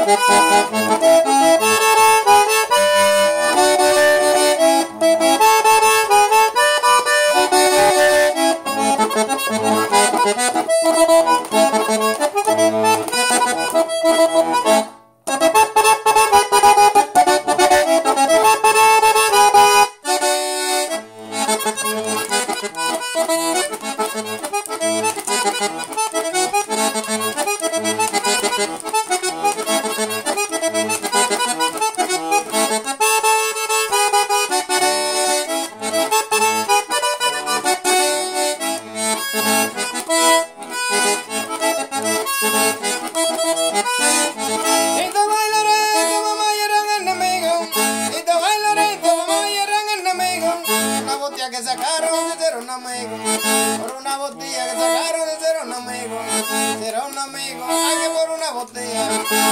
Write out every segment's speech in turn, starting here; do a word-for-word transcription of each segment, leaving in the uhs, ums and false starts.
Que sacaron de ser un amigo, por una botella que sacaron de ser un amigo, será un amigo, hay que por una botella.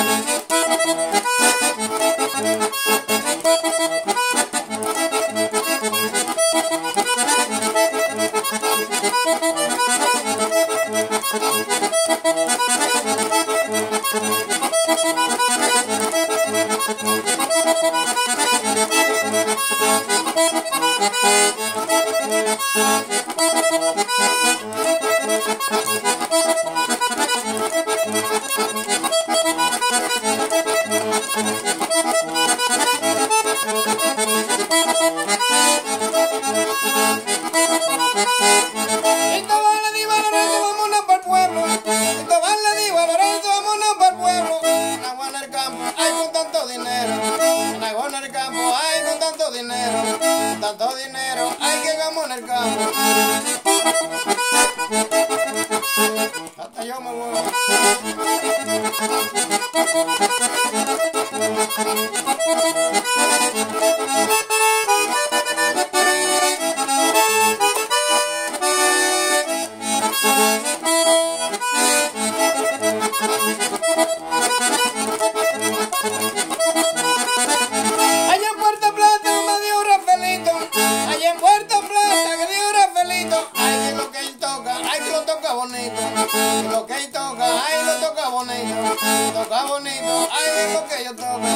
Tanto dinero hay que gamo en el campo. Hasta yo me voy. Allá en Puerto Plata me dio Rafaelito, allá en Puerto Plata que dio Rafaelito, ay que lo que él toca, ay que lo toca bonito, que lo que él toca, ay lo toca bonito, toca bonito, ay es lo que yo toco.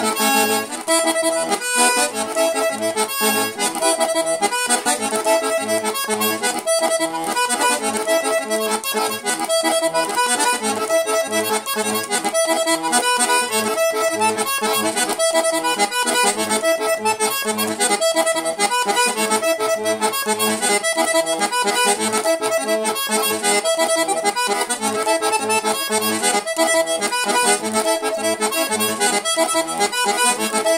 Thank you.